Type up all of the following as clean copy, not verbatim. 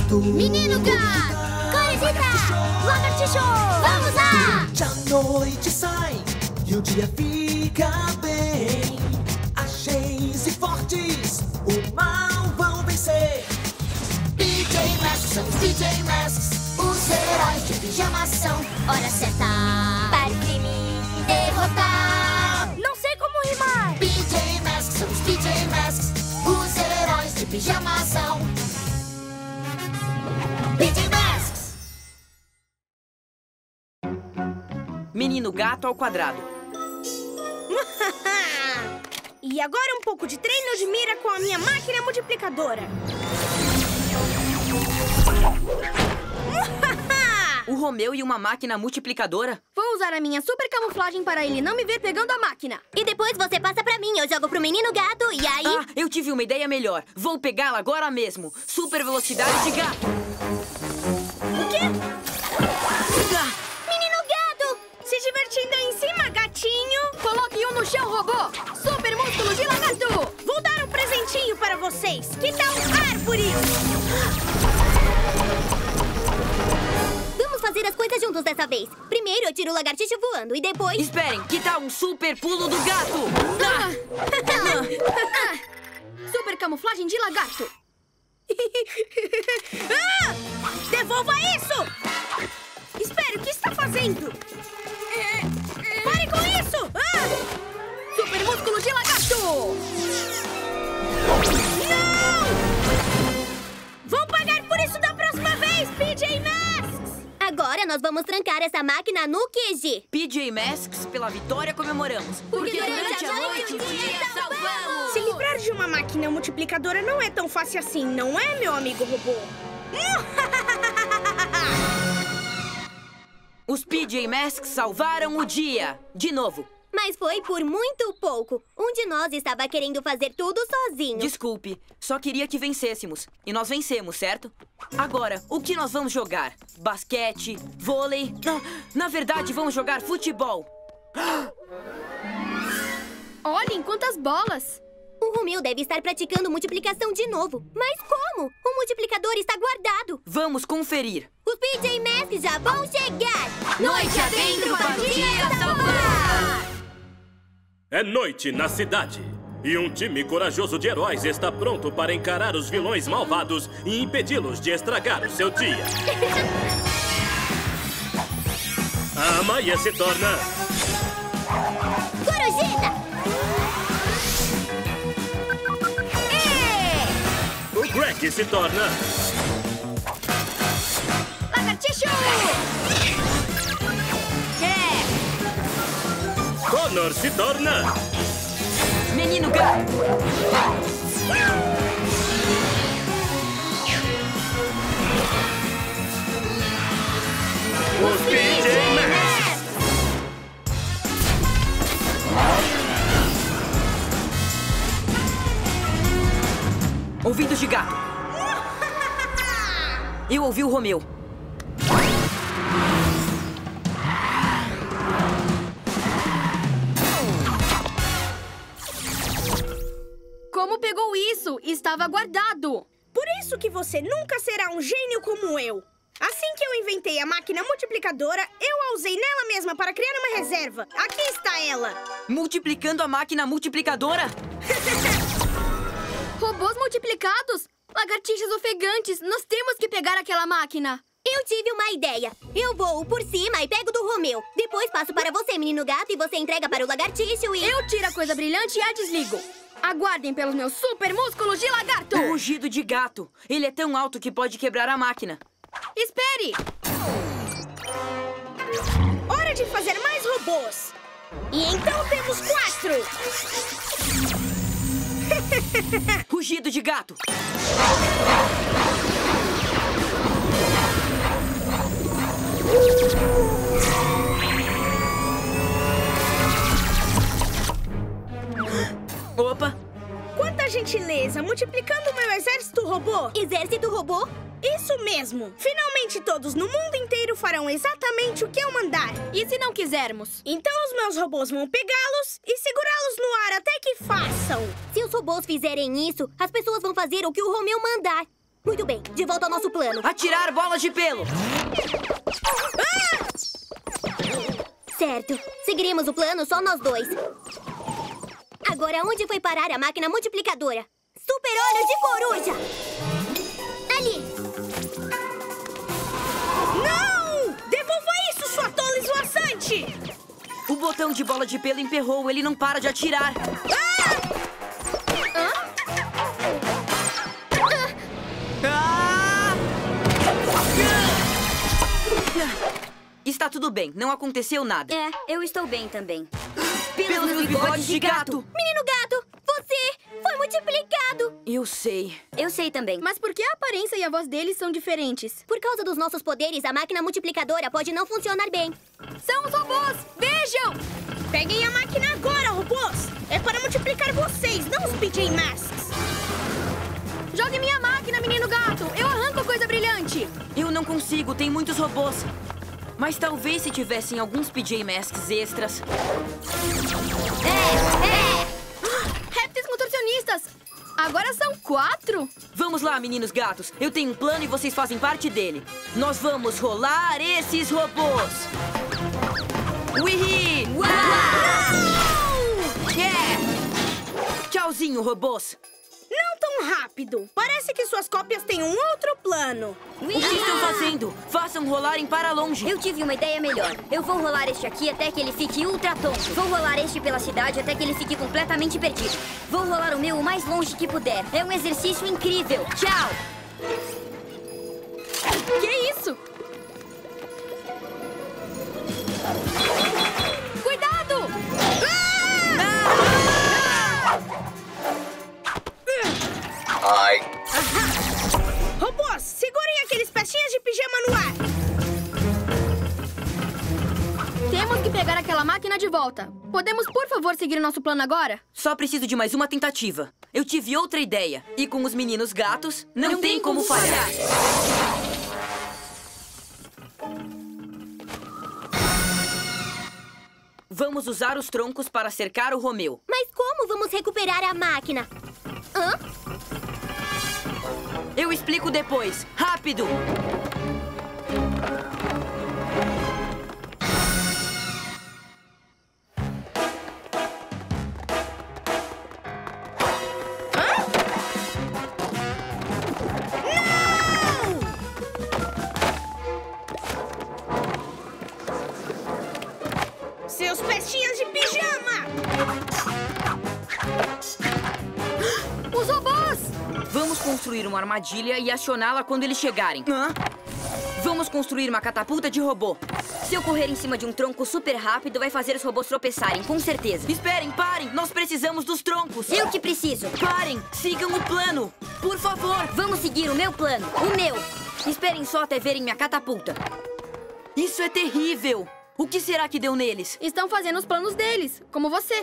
gato. Menino gato. Corisita. Lagartixo. Vamos lá. A noite sai e o dia fica bem. Ágeis e fortes, o mal vão vencer. PJ Masks, são os PJ Masks. Os heróis de pijama são. Hora certa para o crime derrotar. Não sei como rimar. PJ Masks, são os PJ Masks. Os heróis de pijama são. PJ Masks. Menino gato ao quadrado. E agora um pouco de treino de mira com a minha máquina multiplicadora. O Romeu e uma máquina multiplicadora? Vou usar a minha super camuflagem para ele não me ver pegando a máquina. E depois você passa pra mim, eu jogo pro menino gato e aí... Ah, eu tive uma ideia melhor. Vou pegá-la agora mesmo. Super velocidade de gato. O quê? Ah, Menino gato! Se divertindo aí em cima, gatinho? Coloque um no chão, robô! Super músculo de lagarto! Vou dar um presentinho para vocês. Que tal árvores? Vamos fazer as coisas juntos dessa vez. Primeiro eu tiro o lagartixo voando e depois... esperem, que tal um super pulo do gato? Super camuflagem de lagarto. Devolva isso! Espere, o que está fazendo? Pare com isso! Super músculo de lagarto! Não! Vou pagar por isso da próxima vez, PJ Masks! Agora nós vamos trancar essa máquina no QG. PJ Masks, pela vitória comemoramos. Porque durante a noite o dia salvamos! Se livrar de uma máquina multiplicadora não é tão fácil assim, não é, meu amigo robô? Os PJ Masks salvaram o dia. De novo. Mas foi por muito pouco. Um de nós estava querendo fazer tudo sozinho. Desculpe, só queria que vencêssemos. E nós vencemos, certo? Agora, o que nós vamos jogar? Basquete? Vôlei? Na verdade, vamos jogar futebol. Olhem quantas bolas! O Romeu deve estar praticando multiplicação de novo. Mas como? O multiplicador está guardado. Vamos conferir. Os PJ Masks já vão chegar. Noite adentro para o dia salvar! É noite na cidade. E um time corajoso de heróis está pronto para encarar os vilões malvados e impedi-los de estragar o seu dia. A Maia se torna... Corujita! O Greg se torna... Lagartixo! Connor se torna... Menino gato! Os PJ Masks! Ouvidos de gato. Eu ouvi o Romeu. Como pegou isso? Estava guardado. Por isso que você nunca será um gênio como eu. Assim que eu inventei a máquina multiplicadora, eu a usei nela mesma para criar uma reserva. Aqui está ela. Multiplicando a máquina multiplicadora? Robôs multiplicados? Lagartixas ofegantes, nós temos que pegar aquela máquina. Eu tive uma ideia. Eu voo por cima e pego do Romeu. Depois passo para você, menino gato, e você entrega para o lagartixo e... Eu tiro a coisa brilhante e a desligo. Aguardem pelos meus super músculos de lagarto! O rugido de gato. Ele é tão alto que pode quebrar a máquina. Espere! Hora de fazer mais robôs. E então temos 4. Rugido de gato. Opa! Quanta gentileza! Multiplicando o meu exército robô! Exército robô? Isso mesmo! Finalmente todos no mundo inteiro farão exatamente o que eu mandar. E se não quisermos? Então os meus robôs vão pegá-los e segurá-los no ar até que façam. Se os robôs fizerem isso, as pessoas vão fazer o que o Romeu mandar. Muito bem, de volta ao nosso plano. Atirar bolas de pelo! Certo. Seguiremos o plano só nós dois. Agora, onde foi parar a máquina multiplicadora? Super olho de coruja! Ali! Não! Devolva isso, sua tola esvoaçante! O botão de bola de pelo emperrou, ele não para de atirar. Está tudo bem, não aconteceu nada. É, eu estou bem também. Pelos meus bigodes de gato! Menino gato, você foi multiplicado! Eu sei. Eu sei também. Mas por que a aparência e a voz deles são diferentes? Por causa dos nossos poderes, a máquina multiplicadora pode não funcionar bem. São os robôs! Vejam! Peguem a máquina agora, robôs! É para multiplicar vocês, não os PJ Masks! Jogue minha máquina, menino gato! Eu arranco coisa brilhante! Eu não consigo, tem muitos robôs. Mas talvez se tivessem alguns PJ Masks extras. Répteis contorcionistas! Agora são 4? Vamos lá, meninos gatos. Eu tenho um plano e vocês fazem parte dele. Nós vamos rolar esses robôs. Uihi! Uau! Yeah! Tchauzinho, robôs. Não tão rápido! Parece que suas cópias têm um outro plano. O que estão fazendo? Façam rolarem para longe. Eu tive uma ideia melhor. Eu vou rolar este aqui até que ele fique ultra tonto. Vou rolar este pela cidade até que ele fique completamente perdido. Vou rolar o meu o mais longe que puder. É um exercício incrível. Tchau! Que isso? Cuidado! Ai. Robôs, segurem aqueles pestinhas de pijama no ar! Temos que pegar aquela máquina de volta. Podemos, por favor, seguir nosso plano agora? Só preciso de mais uma tentativa. Eu tive outra ideia. E com os meninos gatos, não tem como falhar. Vamos usar os troncos para cercar o Romeu. Mas como vamos recuperar a máquina? Hã? Eu explico depois. Rápido! Seus pestinhas de pijama! Os robôs! Vamos construir uma armadilha e acioná-la quando eles chegarem. Vamos construir uma catapulta de robô. Se eu correr em cima de um tronco super rápido, vai fazer os robôs tropeçarem, com certeza. Esperem, parem! Nós precisamos dos troncos! Eu que preciso. Parem! Sigam o plano! Por favor! Vamos seguir o meu plano. O meu. Esperem só até verem minha catapulta. Isso é terrível! O que será que deu neles? Estão fazendo os planos deles, como você.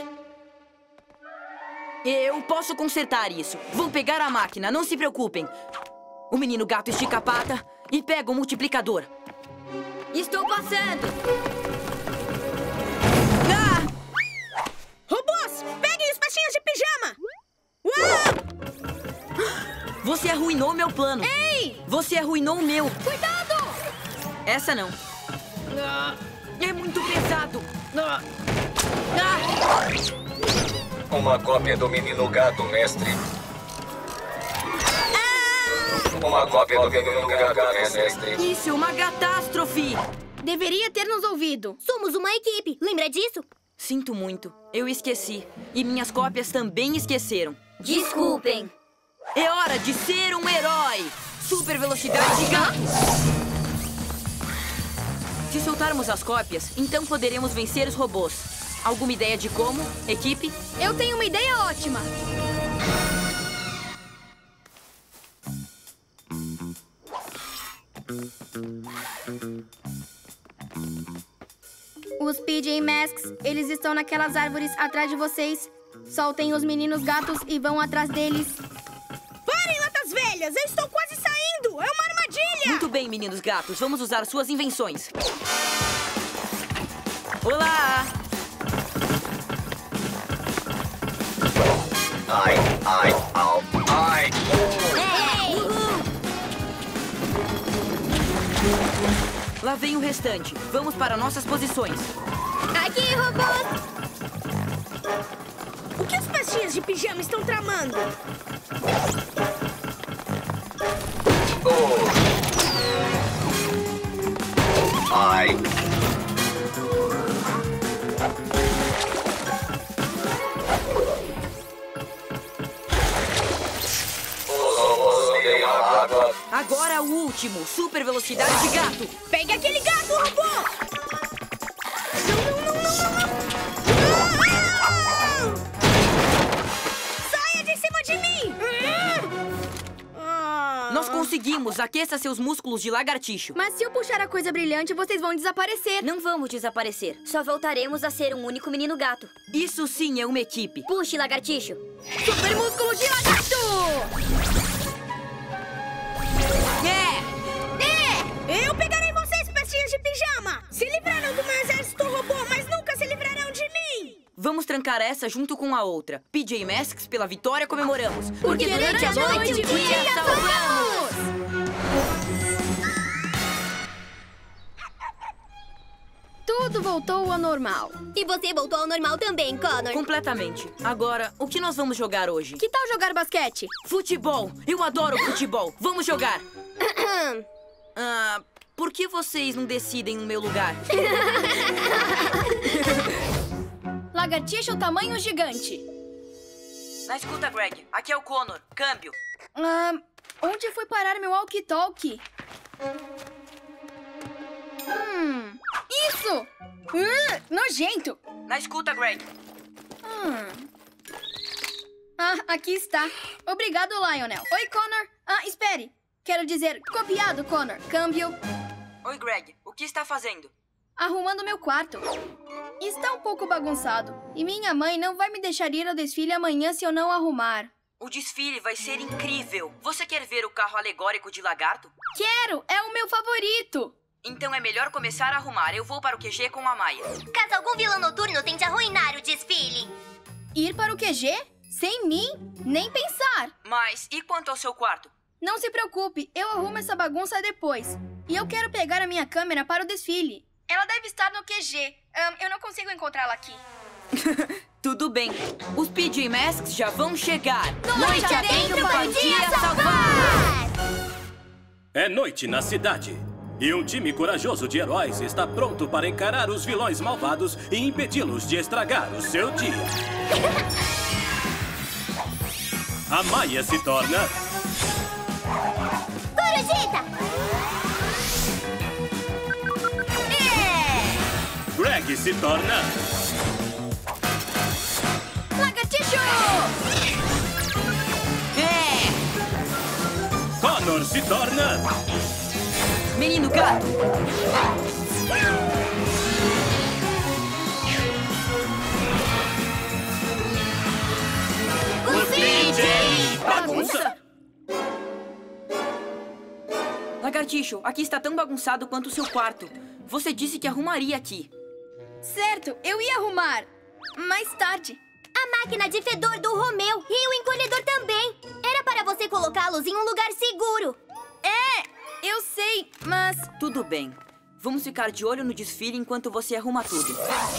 Eu posso consertar isso. Vou pegar a máquina, não se preocupem. O menino gato estica a pata e pega o multiplicador. Estou passando. Robôs, peguem os pestinhas de pijama! Uau! Você arruinou meu plano. Ei! Você arruinou o meu. Cuidado! Essa não. É muito pesado. Uma cópia do menino gato, mestre. Uma cópia do menino gato, mestre. Isso é uma catástrofe. Deveria ter nos ouvido. Somos uma equipe. Lembra disso? Sinto muito. Eu esqueci. E minhas cópias também esqueceram. Desculpem. É hora de ser um herói. Super velocidade de gato. Se soltarmos as cópias, então poderemos vencer os robôs. Alguma ideia de como, equipe? Eu tenho uma ideia ótima. Os PJ Masks, eles estão naquelas árvores atrás de vocês. Soltem os meninos gatos e vão atrás deles. Parem, latas velhas! Eu estou quase saindo! É uma armadilha! Muito bem, meninos gatos. Vamos usar suas invenções. Olá! Ai, ai, au, ai. Ei! Lá vem o restante. Vamos para nossas posições. Aqui, robôs! O que os pastinhas de pijama estão tramando? Ai. Agora o último. Super velocidade de gato. Pegue aquele gato, robô! Não! Saia de cima de mim! Nós conseguimos. Aqueça seus músculos de lagartixo. Mas se eu puxar a coisa brilhante, vocês vão desaparecer. Não vamos desaparecer. Só voltaremos a ser um único menino gato. Isso sim é uma equipe. Puxe, lagartixo. Super músculo de lagarto! Eu pegarei vocês, pastinhas de pijama! Se livraram do meu exército robô, mas nunca se livrarão de mim! Vamos trancar essa junto com a outra. PJ Masks, pela vitória comemoramos. Porque durante a noite o dia salvamos! Tudo voltou ao normal. E você voltou ao normal também, Connor. Completamente. Agora, o que nós vamos jogar hoje? Que tal jogar basquete? Futebol! Eu adoro futebol! Vamos jogar! Por que vocês não decidem no meu lugar? Lagartixa tamanho gigante. Na escuta, Greg. Aqui é o Connor. Câmbio. Onde foi parar meu walkie-talkie? Isso! Nojento! Na escuta, Greg. Aqui está. Obrigado, Lionel. Oi, Connor. Espere. Quero dizer, copiado, Connor. Câmbio. Oi, Greg. O que está fazendo? Arrumando meu quarto. Está um pouco bagunçado. E minha mãe não vai me deixar ir ao desfile amanhã se eu não arrumar. O desfile vai ser incrível. Você quer ver o carro alegórico de lagarto? Quero! É o meu favorito! Então é melhor começar a arrumar. Eu vou para o QG com a Maia. Caso algum vilão noturno tente arruinar o desfile. Ir para o QG? Sem mim? Nem pensar! Mas e quanto ao seu quarto? Não se preocupe, eu arrumo essa bagunça depois. E eu quero pegar a minha câmera para o desfile. Ela deve estar no QG. Eu não consigo encontrá-la aqui. Tudo bem. Os PJ Masks já vão chegar. Noite adentro para o dia salvar! É noite na cidade. E um time corajoso de heróis está pronto para encarar os vilões malvados e impedi-los de estragar o seu dia. A Maia se torna... Corujita! Greg se torna... Lagartixo! Connor se torna... Menino gato! Os PJ! Bagunça! Lagartixo, aqui está tão bagunçado quanto o seu quarto. Você disse que arrumaria aqui. Certo, eu ia arrumar. Mais tarde. A máquina de fedor do Romeu e o encolhedor também. Era para você colocá-los em um lugar seguro. Eu sei, mas... Tudo bem. Vamos ficar de olho no desfile enquanto você arruma tudo.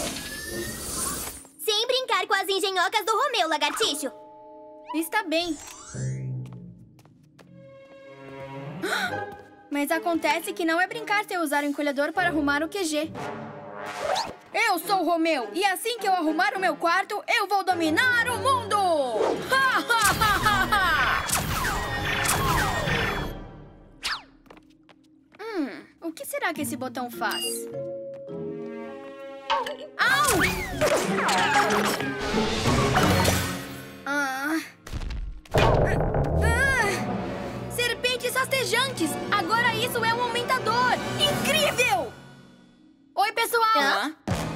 Sem brincar com as engenhocas do Romeu, lagartixo. Está bem. Mas acontece que não é brincar se eu usar o encolhedor para arrumar o QG. Eu sou o Romeu, e assim que eu arrumar o meu quarto, eu vou dominar o mundo! Ha, ha, ha, ha, ha! O que será que esse botão faz? Au! Serpentes rastejantes! Agora isso é um aumentador! Incrível! Oi, pessoal!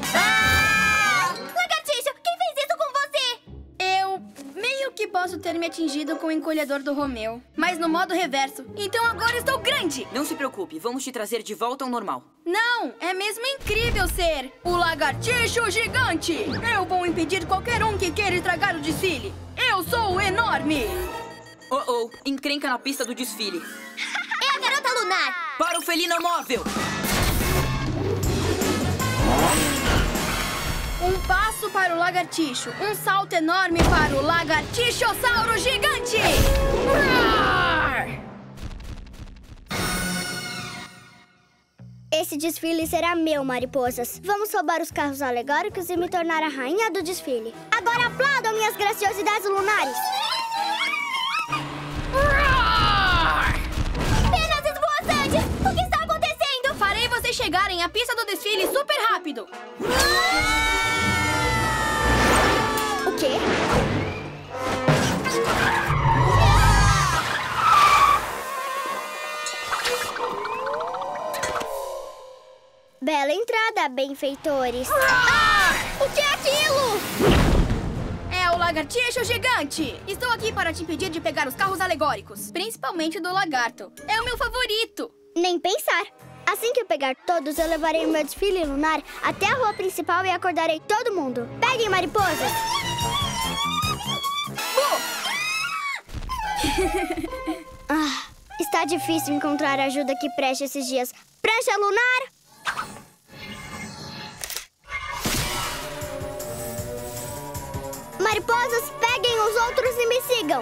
Lagartixo, quem fez isso com você? Eu meio que posso ter me atingido com o encolhedor do Romeu, mas no modo reverso. Então agora estou grande! Não se preocupe, vamos te trazer de volta ao normal. Não! É mesmo incrível ser o lagartixo gigante! Eu vou impedir qualquer um que queira estragar o desfile! Eu sou enorme! Encrenca na pista do desfile. É a garota lunar! Para o felino móvel! Um passo para o lagartixo. Um salto enorme para o lagartixossauro gigante. Esse desfile será meu, mariposas. Vamos roubar os carros alegóricos e me tornar a rainha do desfile. Agora aplaudam minhas graciosidades lunares. Penas esvoaçantes! O que está acontecendo? Farei vocês chegarem à pista do desfile super rápido. O quê? Bela entrada, benfeitores. O que é aquilo? É o lagartixo gigante. Estou aqui para te impedir de pegar os carros alegóricos. Principalmente do lagarto. É o meu favorito. Nem pensar. Assim que eu pegar todos, eu levarei o meu desfile lunar até a rua principal e acordarei todo mundo. Peguem, mariposas! Está difícil encontrar ajuda que preste esses dias. Prancha lunar! Mariposas, peguem os outros e me sigam!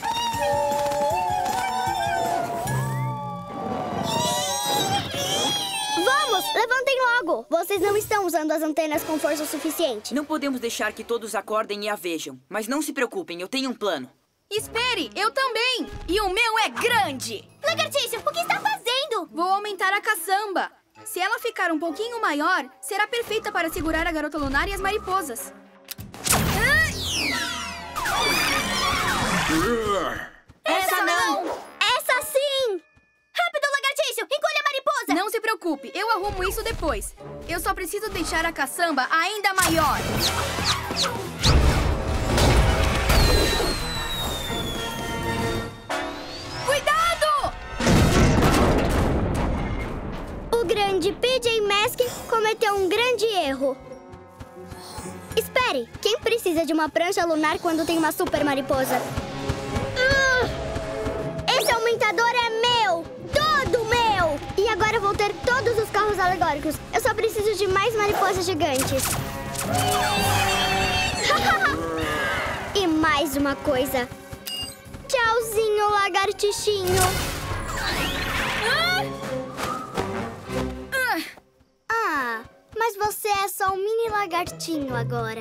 Vamos, levantem logo! Vocês não estão usando as antenas com força o suficiente. Não podemos deixar que todos acordem e a vejam. Mas não se preocupem, eu tenho um plano. Espere, eu também! E o meu é grande! Lagartixo, o que está fazendo? Vou aumentar a caçamba. Se ela ficar um pouquinho maior, será perfeita para segurar a garota lunar e as mariposas. Essa não! Essa sim! Rápido, lagartixo! Encolhe a mariposa! Não se preocupe, eu arrumo isso depois. Eu só preciso deixar a caçamba ainda maior. Cuidado! O grande PJ Masks cometeu um grande erro. Espere, quem precisa de uma prancha lunar quando tem uma super mariposa? Esse aumentador é meu! Todo meu! E agora eu vou ter todos os carros alegóricos. Eu só preciso de mais mariposas gigantes. E mais uma coisa. Tchauzinho, lagartixinho. Mas você é só um mini lagartinho agora.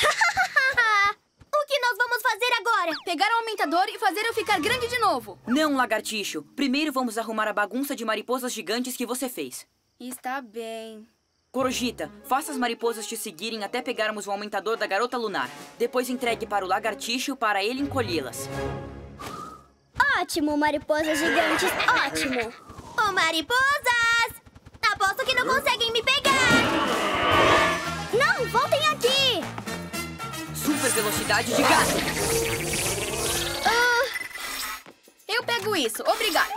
O que nós vamos fazer agora? Pegar o aumentador e fazer eu ficar grande de novo. Não, lagartixo. Primeiro vamos arrumar a bagunça de mariposas gigantes que você fez. Está bem. Corujita, faça as mariposas te seguirem até pegarmos o aumentador da garota lunar. Depois entregue para o lagartixo para ele encolhê-las. Ótimo, mariposas gigantes, ótimo! Ô, mariposas! Aposto que não conseguem me pegar! Não, voltem aqui! Super velocidade de gato! Eu pego isso, obrigado.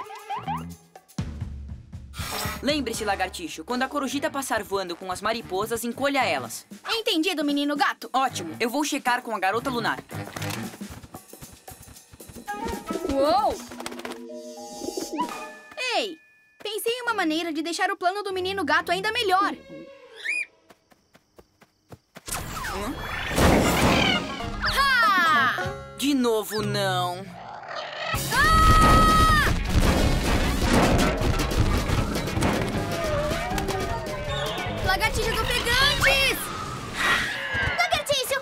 Lembre-se, lagartixo, quando a corujita passar voando com as mariposas, encolha elas. Entendido, menino gato? Ótimo, eu vou checar com a garota lunar. Uou! Ei, pensei em uma maneira de deixar o plano do menino gato ainda melhor. Ha! De novo, não. Lagartixas ofegantes! Lagartixo!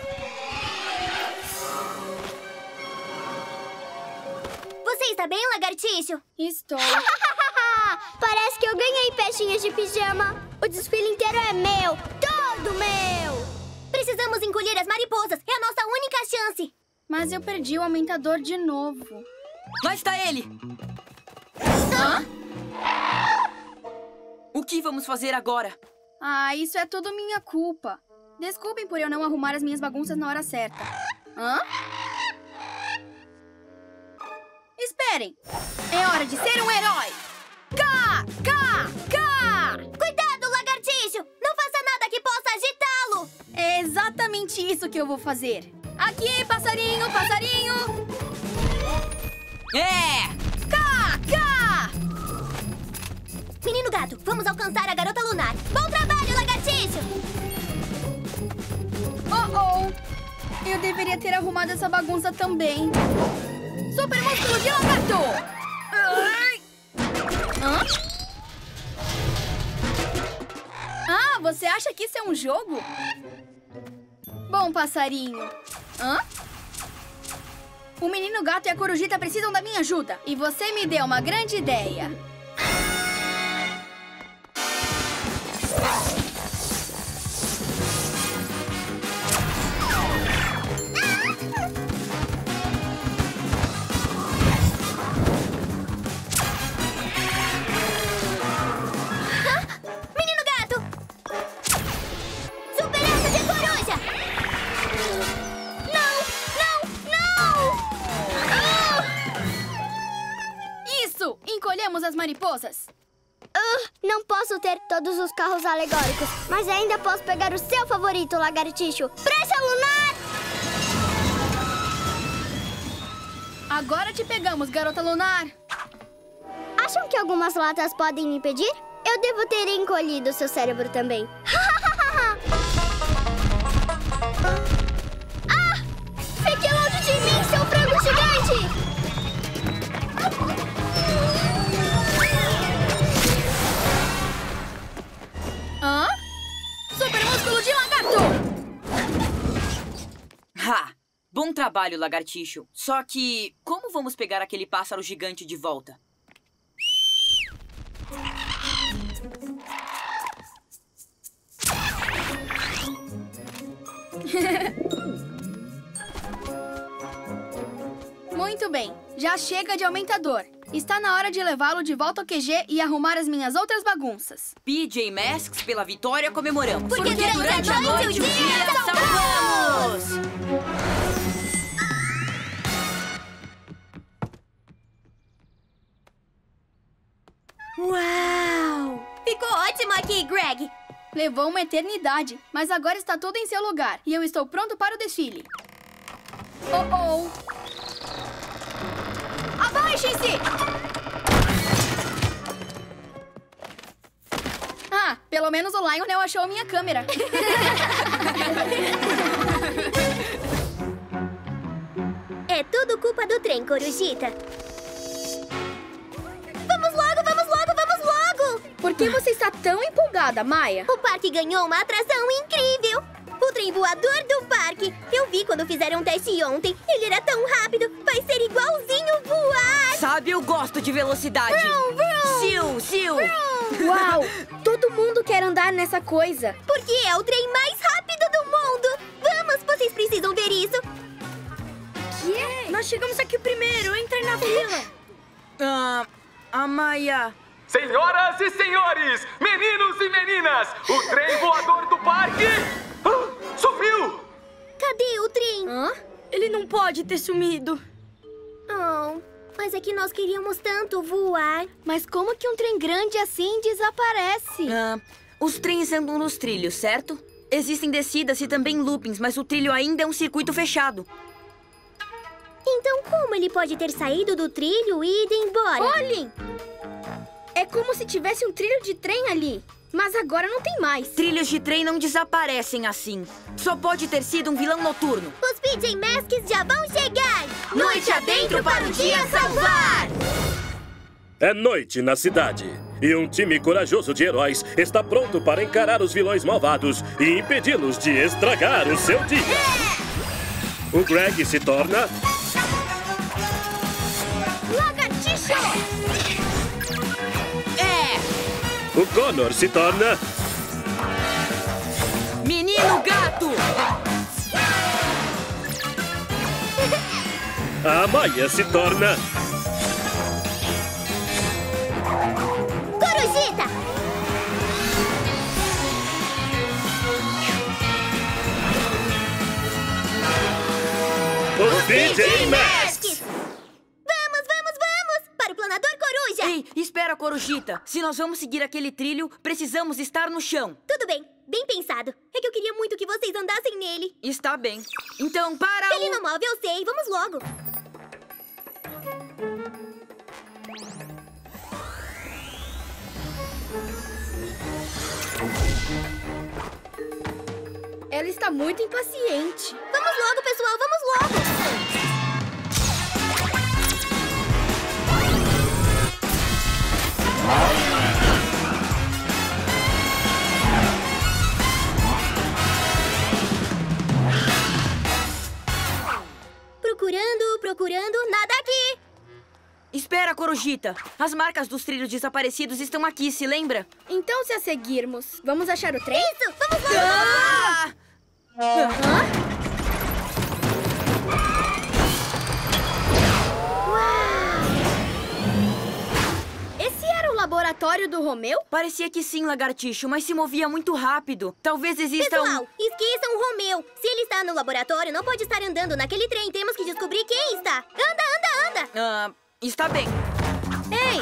Você está bem, lagartixo? Estou. Parece que eu ganhei pecinhas de pijama. O desfile inteiro é meu, todo meu! Precisamos encolher as mariposas. É a nossa única chance. Mas eu perdi o aumentador de novo. Lá está ele! Hã? O que vamos fazer agora? Ah, isso é tudo minha culpa. Desculpem por eu não arrumar as minhas bagunças na hora certa. Hã? Esperem! É hora de ser um herói! Cá! Cuidado, lagartixo! Não faça nada que possa agitá-lo! É exatamente isso que eu vou fazer. Aqui, passarinho, passarinho! É! Cá! Menino gato, vamos alcançar a garota lunar. Bom trabalho, lagartixo! Eu deveria ter arrumado essa bagunça também. Super músculo de lagarto! Hã? Ah, você acha que isso é um jogo? Bom, passarinho. Hã? O menino gato e a corujita precisam da minha ajuda. E você me deu uma grande ideia. Menino gato! Super asa de coruja! Não! Isso! Encolhemos as mariposas. Não posso ter todos os carros alegóricos, mas ainda posso pegar o seu favorito, lagartixo. Prancha lunar! Agora te pegamos, garota lunar. Acham que algumas latas podem me impedir? Eu devo ter encolhido seu cérebro também. Ah! Fique longe de mim, seu frango gigante! Hã? Super músculo de lagarto! Ha! Bom trabalho, lagartixo. Só que, como vamos pegar aquele pássaro gigante de volta? Muito bem, já chega de aumentador. Está na hora de levá-lo de volta ao QG e arrumar as minhas outras bagunças. PJ Masks, pela vitória, comemoramos. Porque durante a noite o dia salvamos! Uau! Ficou ótimo aqui, Greg! Levou uma eternidade, mas agora está tudo em seu lugar. E eu estou pronto para o desfile. Oh! Abaixem-se! Ah, pelo menos o Lionel achou a minha câmera. É tudo culpa do trem, Corujita. Vamos logo, vamos logo, vamos logo! Por que você está tão empolgada, Maia? O parque ganhou uma atração incrível! O trem voador do parque! Eu vi quando fizeram um teste ontem. Ele era tão rápido, vai ser igualzinho voar! Sabe, eu gosto de velocidade. Vroom, vroom. Siu! Uau! Todo mundo quer andar nessa coisa. Porque é o trem mais rápido do mundo! Vamos, vocês precisam ver isso! Que? Nós chegamos aqui primeiro, entrem na fila. A Maia... Senhoras e senhores, meninos e meninas, o trem voador do parque sumiu! Cadê o trem? Hã? Ele não pode ter sumido. Oh, mas é que nós queríamos tanto voar. Mas como que um trem grande assim desaparece? Os trens andam nos trilhos, certo? Existem descidas e também loopings, mas o trilho ainda é um circuito fechado. Então como ele pode ter saído do trilho e ido embora? Olhem! É como se tivesse um trilho de trem ali. Mas agora não tem mais. Trilhos de trem não desaparecem assim. Só pode ter sido um vilão noturno. Os PJ Masks já vão chegar! Noite adentro para o dia salvar! É noite na cidade. E um time corajoso de heróis está pronto para encarar os vilões malvados e impedi-los de estragar o seu dia. O Greg se torna... Lagartixo! O Connor se torna... Menino gato! A Maia se torna... Corujita! Os PJ Masks! Vamos! Para o planador coruja! Ei, espera, Corujita. Se nós vamos seguir aquele trilho, precisamos estar no chão. Tudo bem, bem pensado. É que eu queria muito que vocês andassem nele. Está bem. Então, para Ele não move, eu sei. Vamos logo. Ela está muito impaciente. Vamos logo, pessoal. procurando, nada aqui. Espera, Corujita. As marcas dos trilhos desaparecidos estão aqui, se lembra? Então, se a seguirmos, vamos achar o trem? Isso, vamos lá. Esse era o laboratório do Romeu? Parecia que sim, Lagartixo, mas se movia muito rápido. Talvez exista Pessoal, esqueçam o Romeu. Se ele está no laboratório, não pode estar andando naquele trem. Temos que descobrir quem está. Anda. Está bem. Ei!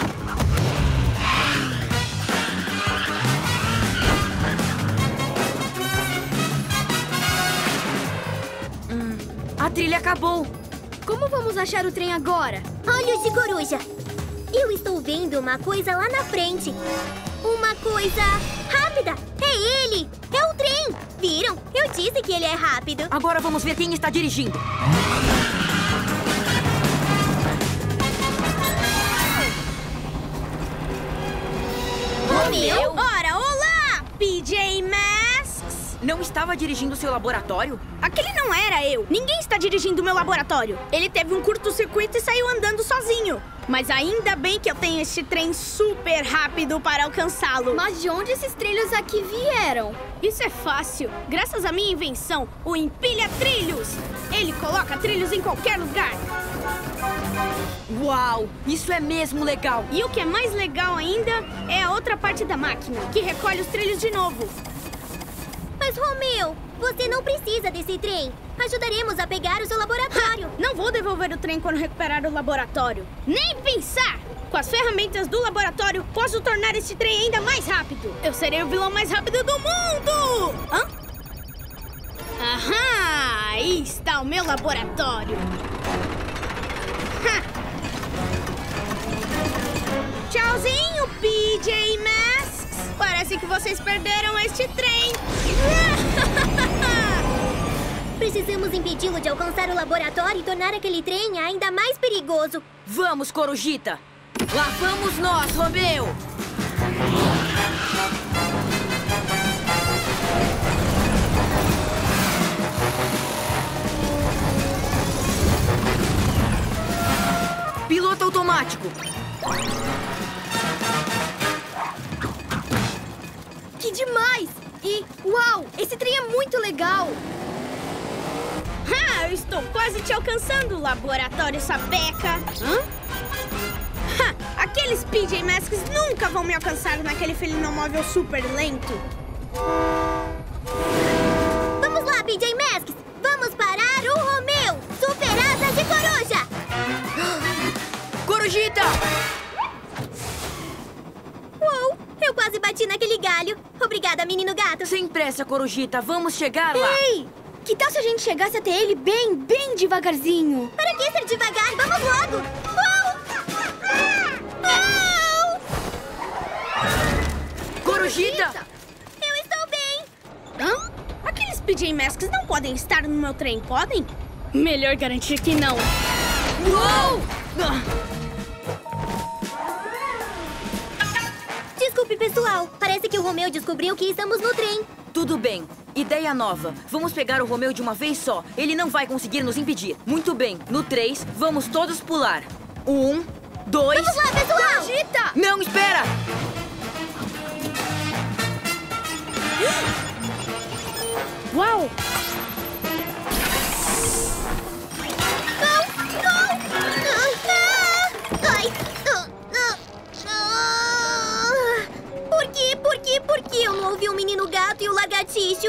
A trilha acabou. Como vamos achar o trem agora? Olhos de coruja. Eu estou vendo uma coisa lá na frente. Uma coisa rápida. É ele. É o trem. Viram? Eu disse que ele é rápido. Agora vamos ver quem está dirigindo. Romeu? Ora, olá! PJ Masks! Não estava dirigindo seu laboratório? Aquele não era eu. Ninguém está dirigindo o meu laboratório. Ele teve um curto-circuito e saiu andando sozinho. Mas ainda bem que eu tenho este trem super rápido para alcançá-lo. Mas de onde esses trilhos aqui vieram? Isso é fácil. Graças à minha invenção, o Empilha Trilhos. Ele coloca trilhos em qualquer lugar. Uau! Isso é mesmo legal! E o que é mais legal ainda é a outra parte da máquina, que recolhe os trilhos de novo. Mas, Romeu, você não precisa desse trem. Ajudaremos a pegar o seu laboratório. Não vou devolver o trem quando recuperar o laboratório. Nem pensar! Com as ferramentas do laboratório, posso tornar este trem ainda mais rápido. Eu serei o vilão mais rápido do mundo! Hã? Aham! Aí está o meu laboratório. Tchauzinho, PJ Masks! Parece que vocês perderam este trem. Precisamos impedi-lo de alcançar o laboratório e tornar aquele trem ainda mais perigoso. Vamos, Corujita! Lá vamos nós, Romeu! Piloto automático! Que demais! E, uau, esse trem é muito legal! Eu estou quase te alcançando, laboratório sapeca! Aqueles PJ Masks nunca vão me alcançar naquele felinomóvel super lento! Vamos lá, PJ Masks! Vamos parar o Romeu! Super Asas de Coruja! Corujita! Uou! Eu quase bati naquele galho. Obrigada, menino gato. Sem pressa, Corujita. Vamos chegar lá. Ei! Que tal se a gente chegasse até ele bem devagarzinho? Para que ser devagar? Vamos logo! Uou! Corujita! Eu estou bem! Aqueles PJ Masks não podem estar no meu trem, podem? Melhor garantir que não. Uou! Desculpe, pessoal. Parece que o Romeu descobriu que estamos no trem. Tudo bem. Ideia nova. Vamos pegar o Romeu de uma vez só. Ele não vai conseguir nos impedir. Muito bem. No 3, vamos todos pular. 1, 2... Vamos lá, pessoal! Corujita! Não, espera! Uau! Ai! Por que eu não ouvi o menino gato e o lagartixo?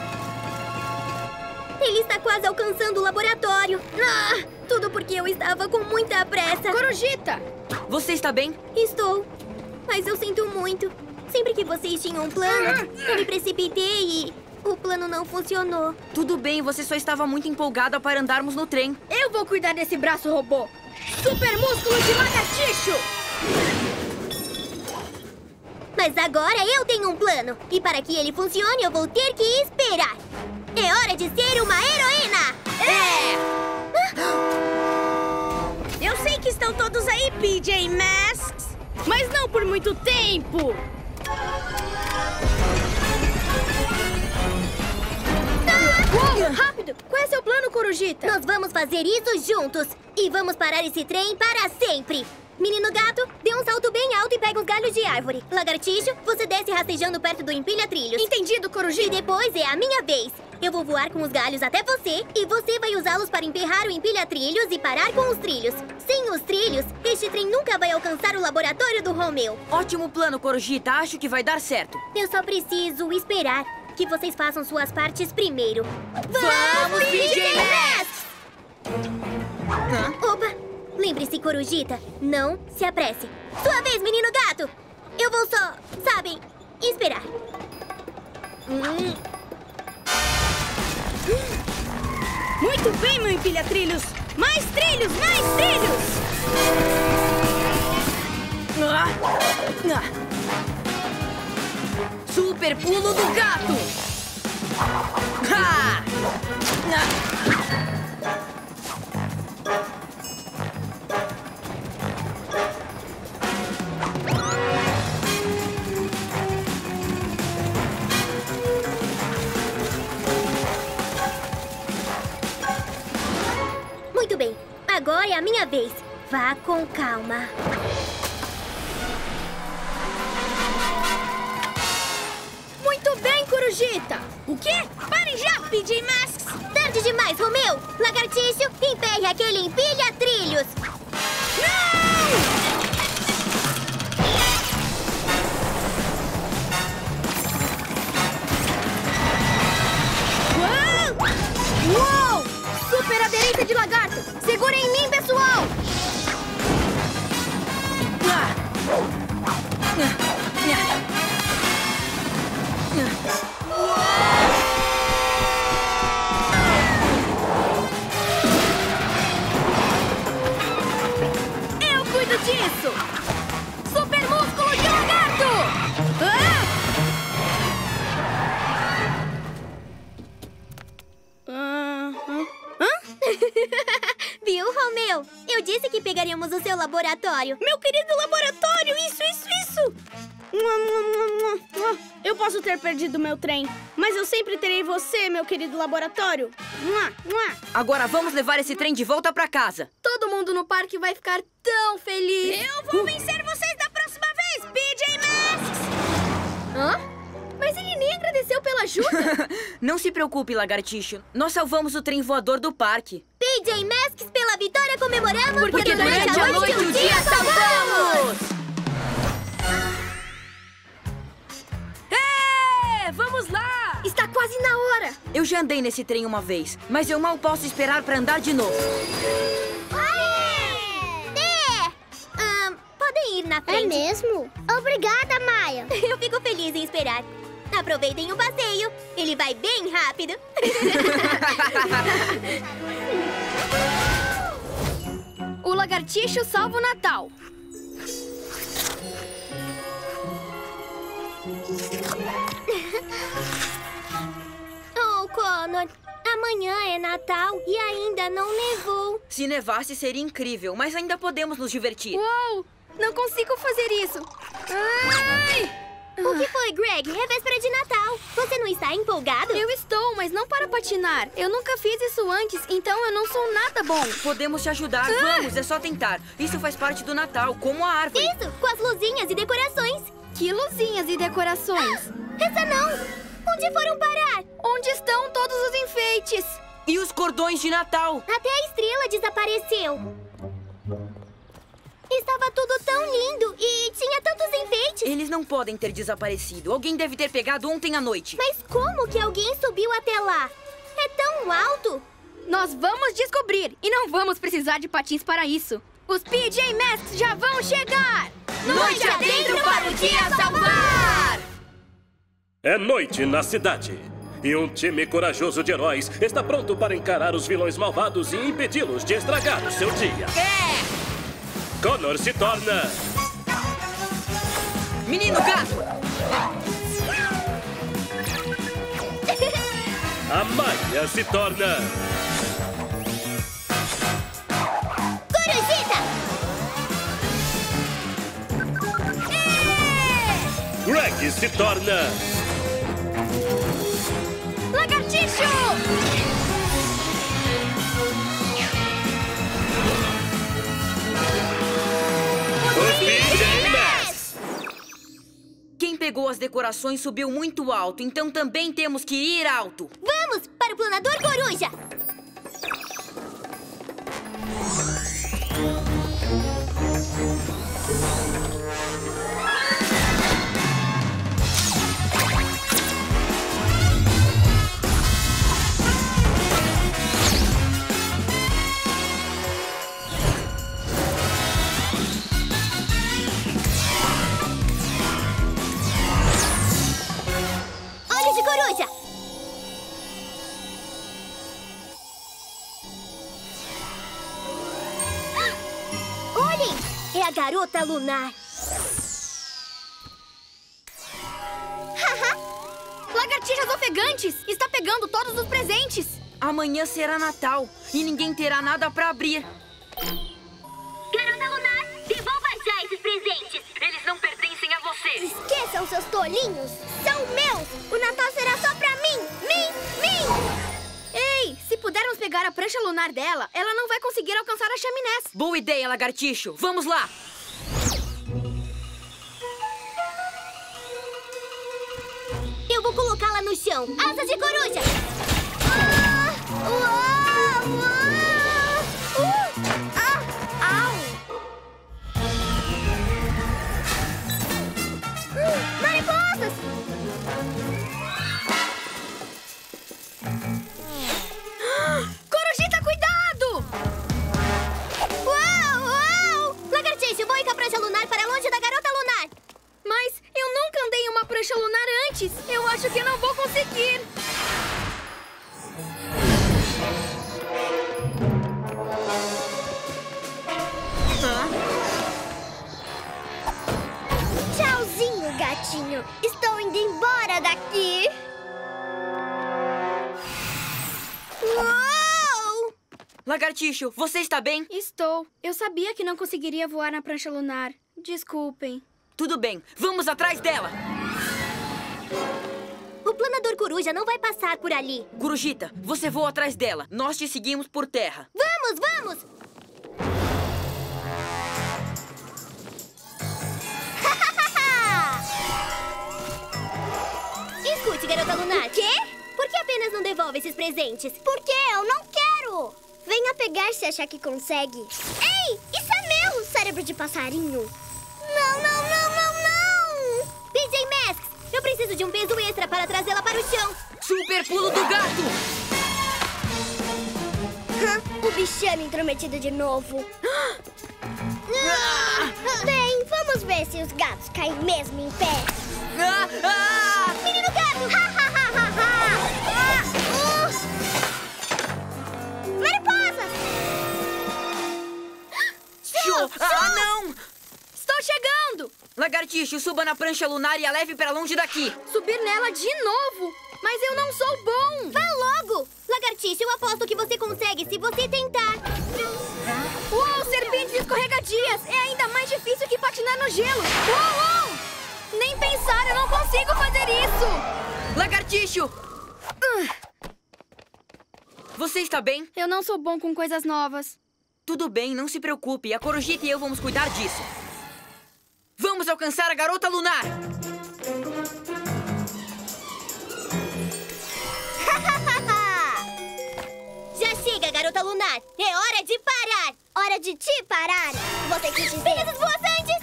Ele está quase alcançando o laboratório. Tudo porque eu estava com muita pressa. Corujita! Você está bem? Estou. Mas eu sinto muito. Sempre que vocês tinham um plano, eu me precipitei e o plano não funcionou. Tudo bem, você só estava muito empolgada para andarmos no trem. Eu vou cuidar desse braço robô. Super músculo de lagartixo! Mas agora eu tenho um plano. E para que ele funcione, eu vou ter que esperar. É hora de ser uma heroína! Eu sei que estão todos aí, PJ Masks, mas não por muito tempo. Uou, rápido! Qual é seu plano, Corujita? Nós vamos fazer isso juntos. E vamos parar esse trem para sempre. Menino gato, dê um salto bem alto e pega uns galhos de árvore. Lagartixo, você desce rastejando perto do empilha-trilhos. Entendido, Corujita. E depois é a minha vez. Eu vou voar com os galhos até você e você vai usá-los para emperrar o empilha-trilhos e parar com os trilhos. Sem os trilhos, este trem nunca vai alcançar o laboratório do Romeu. Ótimo plano, Corujita. Acho que vai dar certo. Eu só preciso esperar que vocês façam suas partes primeiro. Vamos, PJ Masks! Opa! Lembre-se, Corujita, não se apresse. Sua vez, menino gato! Eu vou só, sabem, esperar. Muito bem, meu empilha-trilhos! Mais trilhos, mais trilhos! Super pulo do gato! Ha! Muito bem, agora é a minha vez. Vá com calma. Muito bem, Corujita! O quê? Parem já, PJ Masks! Tarde demais, Romeu! Lagartixo, emperre aquele empilha-trilhos! Uou! Super aderência de lagarto! Segurem em mim, pessoal! Eu cuido disso! Super músculo de lagarto! Viu, Romeu? Eu disse que pegaríamos o seu laboratório. Meu querido laboratório, isso! Eu posso ter perdido meu trem, mas eu sempre terei você, meu querido laboratório. Agora vamos levar esse trem de volta pra casa. Todo mundo no parque vai ficar tão feliz. Eu vou vencer vocês da próxima vez, PJ Masks! Hã? Mas ele nem agradeceu pela ajuda. Não se preocupe, Lagartixo. Nós salvamos o trem voador do parque. PJ Masks, pela vitória comemoramos, Porque durante a noite um dia salvamos! Vamos lá! Está quase na hora! Eu já andei nesse trem uma vez, mas eu mal posso esperar pra andar de novo. Podem ir na frente. É mesmo? Obrigada, Maia. Eu fico feliz em esperar. Aproveitem o passeio. Ele vai bem rápido. O Lagartixo salva o Natal. Oh, Connor, amanhã é Natal e ainda não nevou. Se nevasse, seria incrível, mas ainda podemos nos divertir. Uou! Não consigo fazer isso. Ai! O que foi, Greg? É véspera de Natal. Você não está empolgado? Eu estou, mas não para patinar. Eu nunca fiz isso antes, então eu não sou nada bom. Podemos te ajudar. Vamos, é só tentar. Isso faz parte do Natal, como a árvore. Isso, com as luzinhas e decorações. Que luzinhas e decorações? Essa não! Onde foram parar? Onde estão todos os enfeites? E os cordões de Natal? Até a estrela desapareceu. Estava tudo tão lindo e tinha tantos enfeites. Eles não podem ter desaparecido. Alguém deve ter pegado ontem à noite. Mas como que alguém subiu até lá? É tão alto. Nós vamos descobrir e não vamos precisar de patins para isso. Os PJ Masks já vão chegar! Noite adentro para o dia salvar! É noite na cidade. E um time corajoso de heróis está pronto para encarar os vilões malvados e impedi-los de estragar o seu dia. Connor se torna... Menino gato! A Maia se torna... Corujita! Greg se torna... Lagartixo! pegou as decorações subiu muito alto, então também temos que ir alto. Vamos para o planador coruja! Olhos de coruja! Olhem! É a garota lunar! Lagartixas ofegantes! Está pegando todos os presentes! Amanhã será Natal e ninguém terá nada pra abrir. Garota lunar, devolva já esses presentes! Eles não pertencem a você. Esqueçam seus tolinhos! São meus! O Natal será só pra mim! Ei, se pudermos pegar a prancha lunar dela, ela não vai conseguir alcançar as chaminés. Boa ideia, lagartixo. Vamos lá. Eu vou colocá-la no chão! Asas de coruja! Mariposas! Corujita, cuidado! Uau! Lagartixa, voe com a prancha lunar para longe da garota lunar! Mas eu nunca andei em uma prancha lunar antes. Eu acho que não vou conseguir. Tchauzinho, gatinho! Estou indo embora daqui! Uau! Lagartixo, você está bem? Estou. Eu sabia que não conseguiria voar na prancha lunar. Desculpem. Tudo bem. Vamos atrás dela. O planador coruja não vai passar por ali. Corujita, você voa atrás dela. Nós te seguimos por terra. Vamos, vamos! Escute, garota lunar. Quê? Por que apenas não devolve esses presentes? Porque eu não quero! Venha pegar se achar que consegue. Ei, isso é meu, cérebro de passarinho! Não! PJ Masks, eu preciso de um peso extra para trazê-la para o chão. Super pulo do gato! O bichano intrometido de novo. Bem, vamos ver se os gatos caem mesmo em pé. Menino gato! Mariposas! Não! Estou chegando! Lagartixo, suba na prancha lunar e a leve para longe daqui. Subir nela de novo? Mas eu não sou bom! Vá logo! Lagartixa, eu aposto que você consegue se você tentar. Uou, serpentes escorregadias! É ainda mais difícil que patinar no gelo! Uou! Nem pensar, eu não consigo fazer isso! Lagartixo! Você está bem? Eu não sou bom com coisas novas. Tudo bem, não se preocupe. A Corujita e eu vamos cuidar disso. Vamos alcançar a garota lunar! Já chega, garota lunar! É hora de parar! Hora de te parar! Você quis dizer... Pegasus voasantes!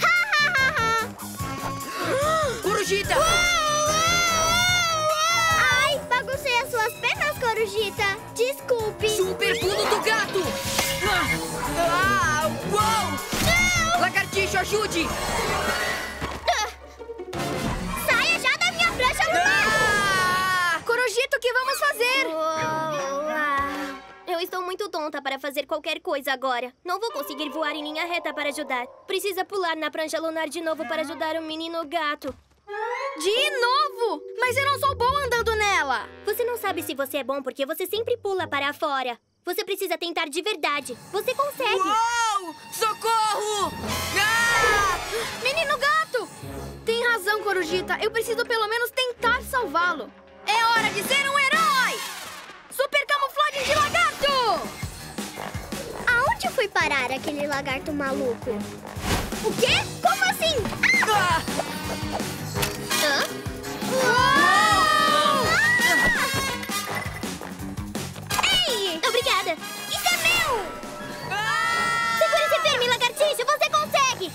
Corujita! Ai, baguncei as suas pernas, Corujita! Desculpe! Super pulo do gato! Uou! Lagartixo, ajude! Saia já da minha prancha lunar! Corujita, o que vamos fazer? Eu estou muito tonta para fazer qualquer coisa agora. Não vou conseguir voar em linha reta para ajudar. Precisa pular na prancha lunar de novo para ajudar o menino gato. De novo? Mas eu não sou bom andando nela! Você não sabe se você é bom porque você sempre pula para fora. Você precisa tentar de verdade. Você consegue. Uou! Socorro! Menino gato! Tem razão, Corujita. Eu preciso pelo menos tentar salvá-lo. É hora de ser um herói! Super camuflagem de lagarto! Aonde foi parar aquele lagarto maluco? O quê? Como assim? Ei! Obrigada! Isso é meu! Segure-se firme, lagartixa! Você consegue!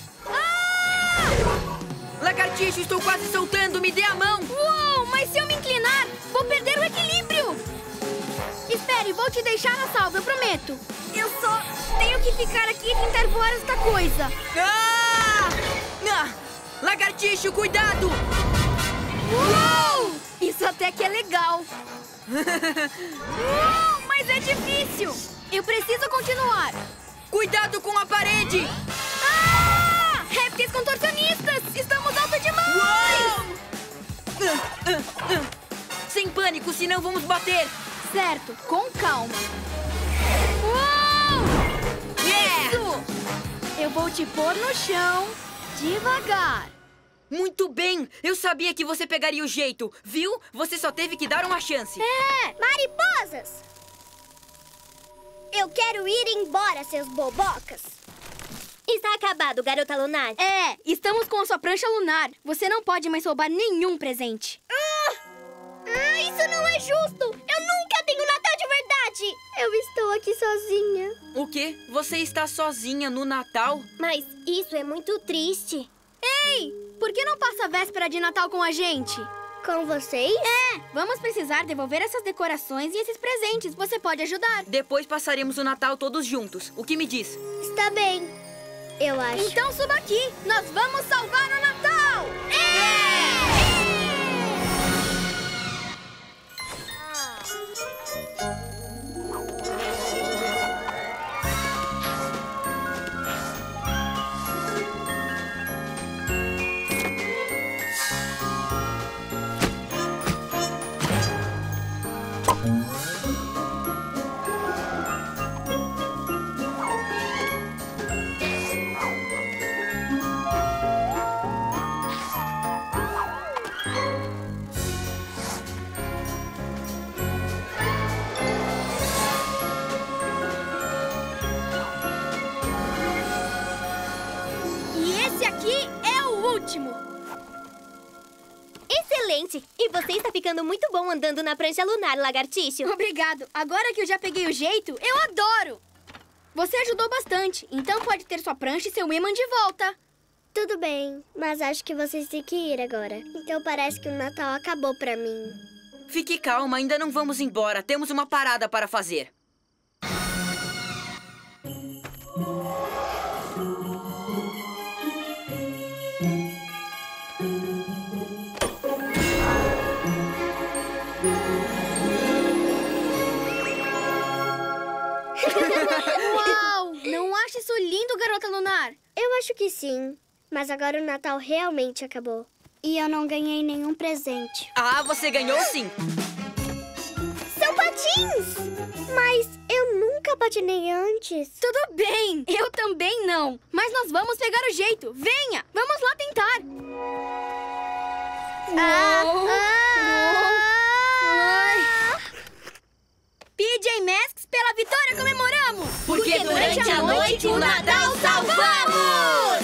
Lagartixa, estou quase soltando! Me dê a mão! Uou, mas se eu me inclinar, vou perder o equilíbrio! Espere, vou te deixar a salvo, eu prometo. Eu só tenho que ficar aqui e tentar voar esta coisa. Lagartixa, cuidado! Uou! Isso até que é legal. Mas é difícil. Eu preciso continuar. Cuidado com a parede! Répteis contorcionistas! Estamos alto demais! Sem pânico, senão vamos bater! Certo, com calma. Uou! Isso! Eu vou te pôr no chão, devagar. Muito bem! Eu sabia que você pegaria o jeito, viu? Você só teve que dar uma chance. Mariposas! Eu quero ir embora, seus bobocas. Está acabado, garota lunar. Estamos com a sua prancha lunar. Você não pode mais roubar nenhum presente. Isso não é justo! Eu nunca tenho Natal de verdade! Eu estou aqui sozinha. O quê? Você está sozinha no Natal? Mas isso é muito triste. Ei! Por que não passa a véspera de Natal com a gente? Com vocês? Vamos precisar devolver essas decorações e esses presentes. Você pode ajudar. Depois passaremos o Natal todos juntos. O que me diz? Está bem, eu acho. Então suba aqui. Nós vamos salvar o Natal! Excelente! E você está ficando muito bom andando na prancha lunar, lagartixo. Obrigado. Agora que eu já peguei o jeito, eu adoro! Você ajudou bastante, então pode ter sua prancha e seu imã de volta. Tudo bem, mas acho que vocês têm que ir agora. Então parece que o Natal acabou pra mim. Fique calma, ainda não vamos embora. Temos uma parada para fazer. Uau! Não acha isso lindo, garota lunar? Eu acho que sim. Mas agora o Natal realmente acabou. E eu não ganhei nenhum presente. Ah, você ganhou sim! São patins! Mas eu nunca patinei antes. Tudo bem, eu também não. Mas nós vamos pegar o jeito. Venha, vamos lá tentar. PJ Masks, pela vitória comemoramos! Porque durante a noite o Natal salvamos!